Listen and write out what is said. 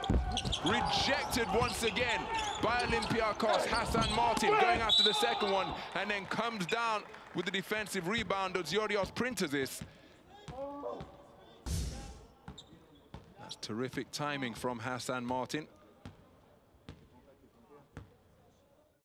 Rejected once again by Olympiacos. Hassan Martin going after the second one and then comes down with the defensive rebound. Zorios Printers this. That's terrific timing from Hassan Martin.